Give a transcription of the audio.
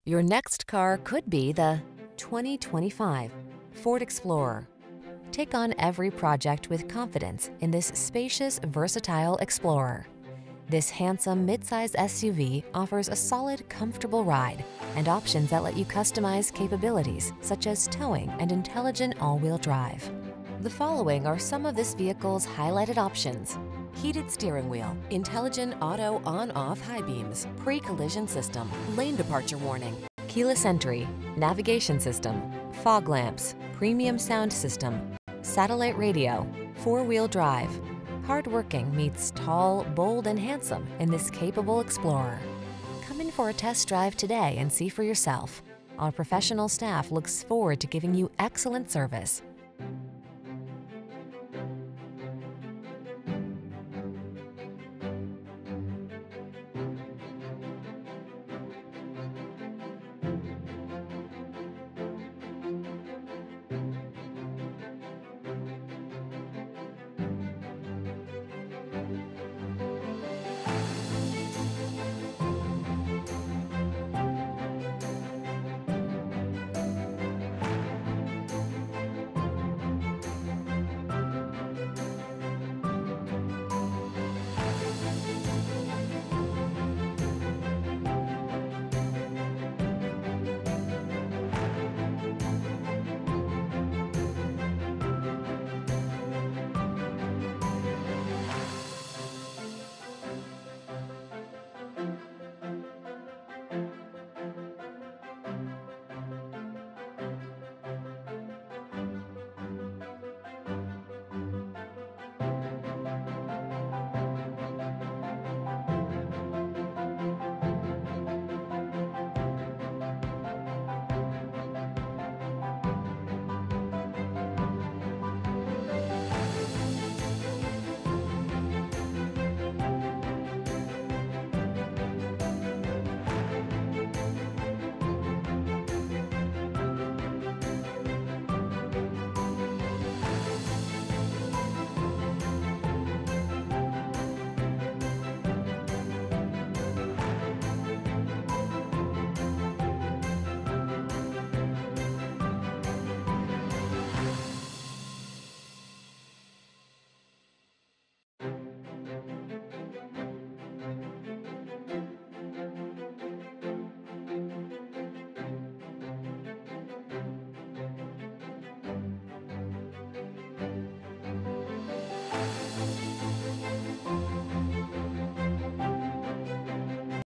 Your next car could be the 2025 Ford Explorer. Take on every project with confidence in this spacious, versatile Explorer. This handsome midsize SUV offers a solid, comfortable ride and options that let you customize capabilities such as towing and intelligent all-wheel drive. The following are some of this vehicle's highlighted options: heated steering wheel, intelligent auto on-off high beams, pre-collision system, lane departure warning, keyless entry, navigation system, fog lamps, premium sound system, satellite radio, four-wheel drive. Hardworking meets tall, bold, and handsome in this capable Explorer. Come in for a test drive today and see for yourself. Our professional staff looks forward to giving you excellent service.